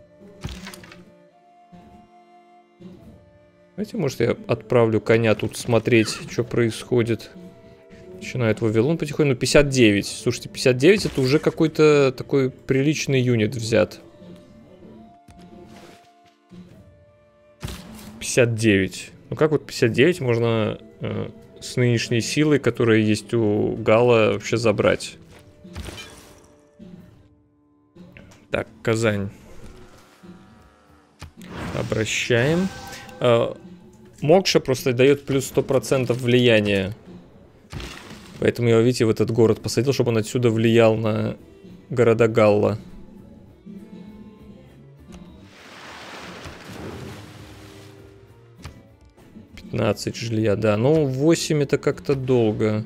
Знаете, может, я отправлю коня тут смотреть, что происходит. Начинает Вавилон потихоньку. Ну, 59. Слушайте, 59 это уже какой-то такой приличный юнит взят. 59. Ну как вот 59 можно с нынешней силой, которая есть у Галла, вообще забрать? Так, Казань. Обращаем. Мокша просто дает плюс 100% влияния. Поэтому я, видите, в этот город посадил, чтобы он отсюда влиял на города Галла. Жилья, да. Ну, 8 это как-то долго.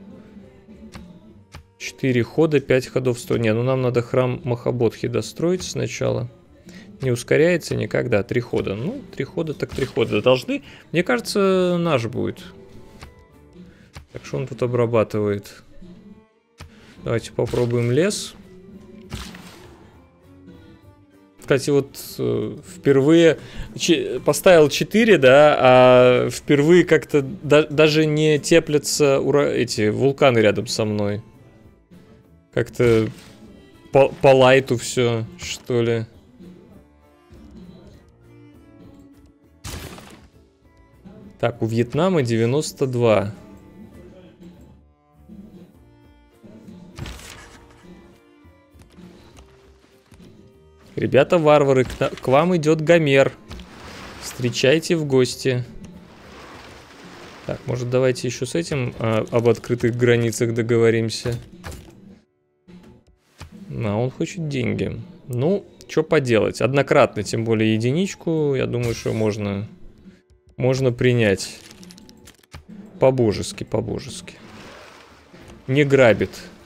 4 хода, 5 ходов 100. Не, ну нам надо храм Махабодхи достроить сначала. Не ускоряется никогда. 3 хода. Ну, 3 хода так 3 хода. Должны, мне кажется, наш будет. Так что он тут обрабатывает. Давайте попробуем лес. Кстати, вот впервые поставил 4, да, а впервые как-то даже не теплятся эти вулканы рядом со мной. Как-то по лайту все, что ли. Так, у Вьетнама 92. Ребята, варвары, к вам идет Гомер. Встречайте в гости. Так, может, давайте еще с этим об открытых границах договоримся. А он хочет деньги. Ну, что поделать. Однократно, тем более единичку, я думаю, что можно принять. По-божески, по-божески. Не грабит.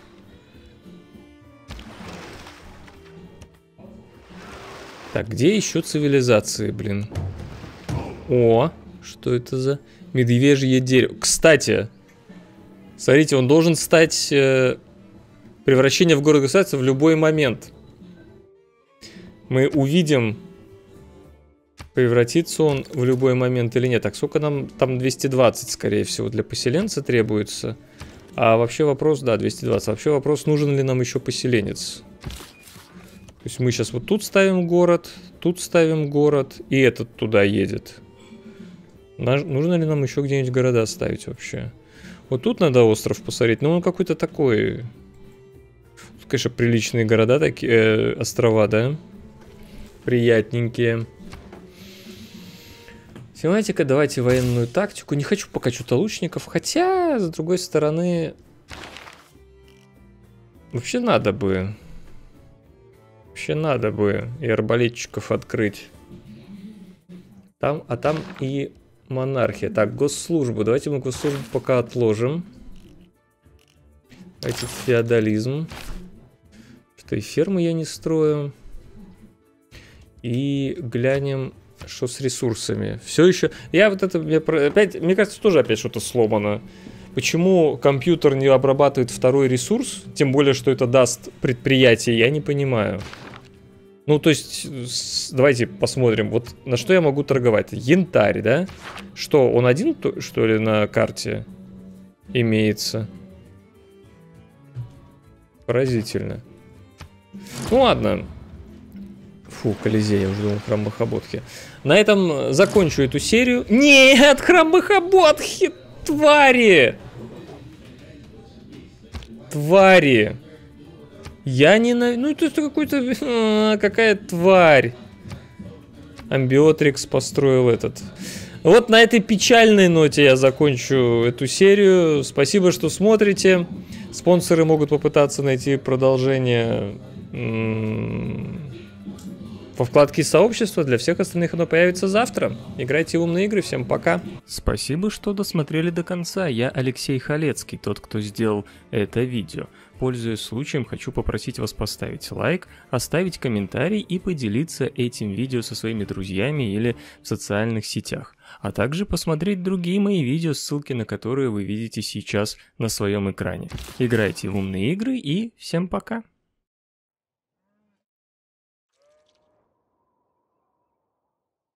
Так, где еще цивилизации, блин? О, что это за медвежье дерево? Кстати, смотрите, он должен стать превращение в город-государство в любой момент. Мы увидим, превратится он в любой момент или нет. Так, сколько нам там 220, скорее всего, для поселенца требуется. А вообще вопрос, да, 220. Вообще вопрос, нужен ли нам еще поселенец. То есть мы сейчас вот тут ставим город, и этот туда едет. Нужно ли нам еще где-нибудь города ставить вообще? Вот тут надо остров посмотреть, но он какой-то такой... Тут, конечно, приличные города, такие острова, да? Приятненькие. Тематика, давайте военную тактику. Не хочу пока что-то лучников, хотя, с другой стороны, вообще надо бы и арбалетчиков открыть. Там и монархия. Так, госслужбу. Давайте мы госслужбу пока отложим. Давайте феодализм. Что и фермы я не строю. И глянем, что с ресурсами. Все еще... Я вот это... Мне кажется, тоже опять что-то сломано. Почему компьютер не обрабатывает второй ресурс? Тем более, что это даст предприятие, я не понимаю. Ну, то есть, давайте посмотрим. Вот на что я могу торговать. Янтарь, да? Что, он один, что ли, на карте имеется? Поразительно. Ну, ладно. Фу, Колизей, я уже думал, храм Махаботхи. На этом закончу эту серию. Нет, храм Махаботхи! Твари! Твари! Я ненавижу... Ну, это какой-то... Какая тварь! Амбиотрикс построил этот... Вот на этой печальной ноте я закончу эту серию. Спасибо, что смотрите. Спонсоры могут попытаться найти продолжение... во вкладке сообщества. Для всех остальных оно появится завтра. Играйте в умные игры. Всем пока. Спасибо, что досмотрели до конца. Я Алексей Халецкий, тот, кто сделал это видео. Пользуясь случаем, хочу попросить вас поставить лайк, оставить комментарий и поделиться этим видео со своими друзьями или в социальных сетях. А также посмотреть другие мои видео, ссылки на которые вы видите сейчас на своем экране. Играйте в умные игры и всем пока.